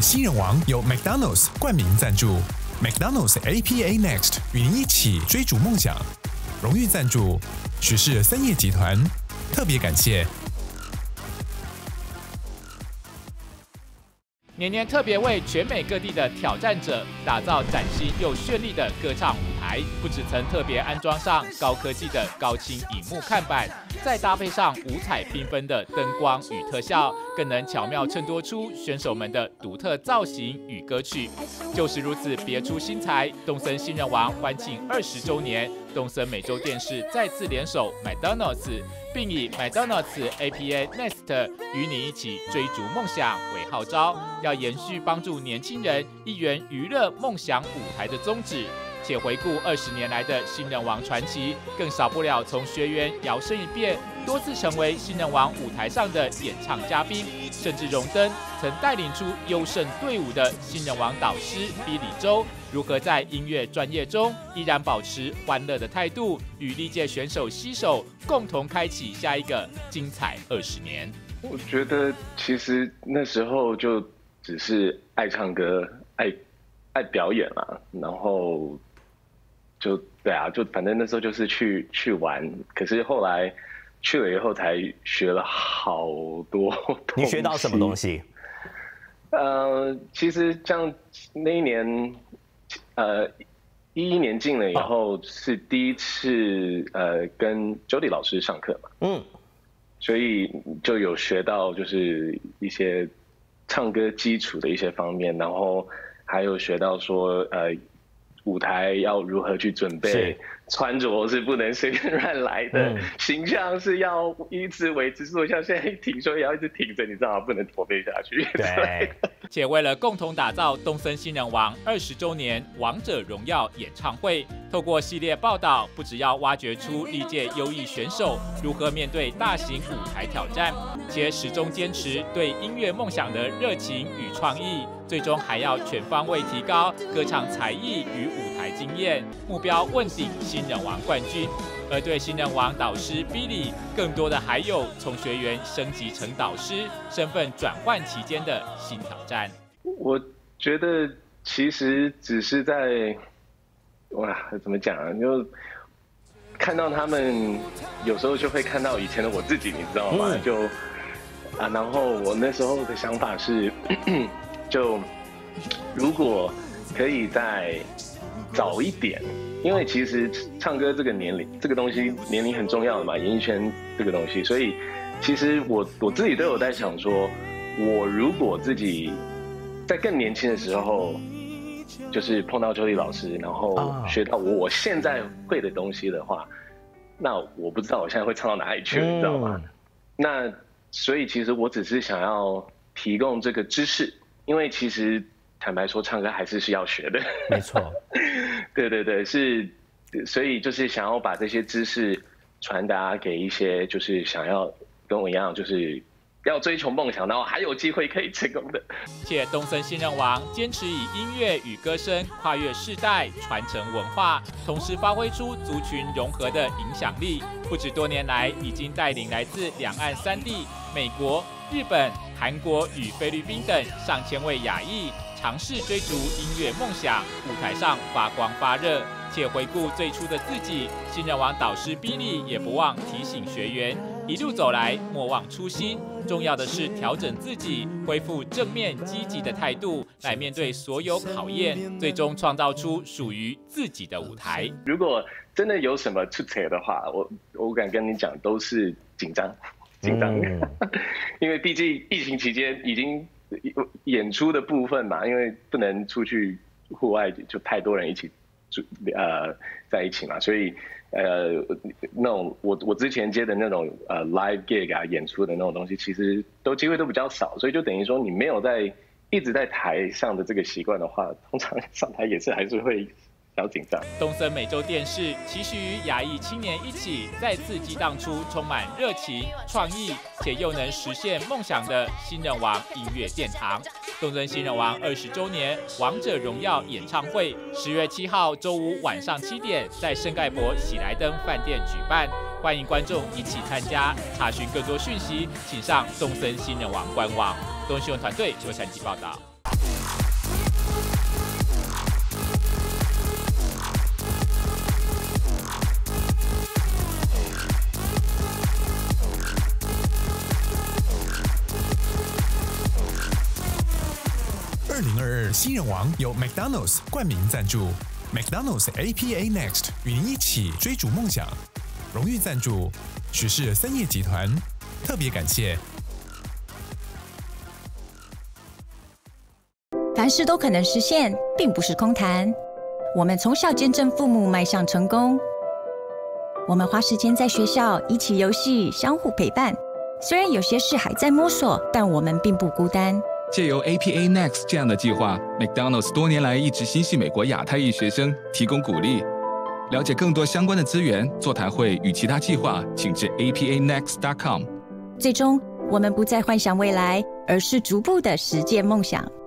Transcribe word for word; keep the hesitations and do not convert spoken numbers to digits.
新人王由 McDonald's 冠名赞助 ，McDonald's A P A Next 与您一起追逐梦想。荣誉赞助许氏森业集团，特别感谢。 年年特别为全美各地的挑战者打造崭新又绚丽的歌唱舞台，不只曾特别安装上高科技的高清荧幕看板，再搭配上五彩缤纷的灯光与特效，更能巧妙衬托出选手们的独特造型与歌曲。就是如此别出心裁，东森新人王欢庆二十周年，东森美洲电视再次联手 McDonald's， 并以 McDonald's A P A Next 与你一起追逐梦想为号召，要延续帮助年轻人一圆娱乐梦想舞台的宗旨。且回顾二十年来的新人王传奇，更少不了从学员摇身一变，多次成为新人王舞台上的演唱嘉宾，甚至荣登曾带领出优胜队伍的新人王导师比李周，如何在音乐专业中依然保持欢乐的态度，与历届选手携手，共同开启下一个精彩二十年。 我觉得其实那时候就只是爱唱歌，爱爱表演嘛，然后。就对啊，就反正那时候就是去去玩，可是后来去了以后才学了好多东西。 你学到什么东西？ 呃，其实像那一年，呃，一一年进了以后是第一次呃跟 Jody 老师上课嘛，嗯，所以就有学到就是一些唱歌基础的一些方面，然后还有学到说呃。舞台要如何去准备，穿着是不能随便乱来的，嗯、形象是要一直维持住，像现在挺胸也要一直挺着，你知道吗？不能驼背下去。 对。 且为了共同打造东森新人王二十周年王者荣耀演唱会，透过系列报道，不只要挖掘出历届优异选手如何面对大型舞台挑战，且始终坚持对音乐梦想的热情与创意。最终还要全方位提高歌唱才艺与舞台经验，目标问鼎新人王冠军。而对新人王导师 Billy， 更多的还有从学员升级成导师，身份转换期间的新挑战。 我觉得其实只是在，哇，怎么讲啊？就看到他们有时候就会看到以前的我自己，你知道吗？嗯、就啊，然后我那时候的想法是。就如果可以再早一点，因为其实唱歌这个年龄，这个东西年龄很重要的嘛，演艺圈这个东西，所以其实我我自己都有在想说，我如果自己在更年轻的时候，就是碰到Jody老师，然后学到我我现在会的东西的话，那我不知道我现在会唱到哪里去，你知道吗？那所以其实我只是想要提供这个知识。因为其实坦白说，唱歌还是是要学的。 没错， 对对对，是，所以就是想要把这些知识传达给一些就是想要跟我一样，就是要追求梦想，然后还有机会可以成功的。 且东森新人王坚持以音乐与歌声跨越世代，传承文化，同时发挥出族群融合的影响力。不止多年来已经带领来自两岸三地、美国、日本、韩国与菲律宾等上千位亚裔尝试追逐音乐梦想，舞台上发光发热。且回顾最初的自己，新人王导师 Billy 也不忘提醒学员，一路走来莫忘初心，重要的是调整自己，恢复正面积极的态度来面对所有考验，最终创造出属于自己的舞台。 如果真的有什么出彩的话，我我敢跟你讲，都是紧张。紧张，嗯、因为毕竟疫情期间已经演出的部分嘛，因为不能出去户外，就太多人一起呃在一起嘛，所以呃那种我我之前接的那种呃 live gig 啊演出的那种东西，其实都机会都比较少，所以就等于说你没有在一直在台上的这个习惯的话，通常上台也是还是会。小紧张。 东森美洲电视期许与亚裔青年一起，再次激荡出充满热情、创意且又能实现梦想的新人王音乐殿堂。东森新人王二十周年王者荣耀演唱会，十月七号周五晚上七点，在圣盖博喜来登饭店举办，欢迎观众一起参加。查询更多讯息，请上东森新人王官网。东森新闻团队由陈吉报道。 新人王由 McDonald's 冠名赞助 ，McDonald's A P A Next 与您一起追逐梦想。荣誉赞助许氏森业集团，特别感谢。 凡事都可能实现，并不是空谈。我们从小见证父母迈向成功，我们花时间在学校一起游戏，相互陪伴。虽然有些事还在摸索，但我们并不孤单。 借由 A P A Next 这样的计划 ，McDonald's 多年来一直心系美国亚太裔学生，提供鼓励。了解更多相关的资源、座谈会与其他计划，请至 A P A next dot com。 最终，我们不再幻想未来，而是逐步的实践梦想。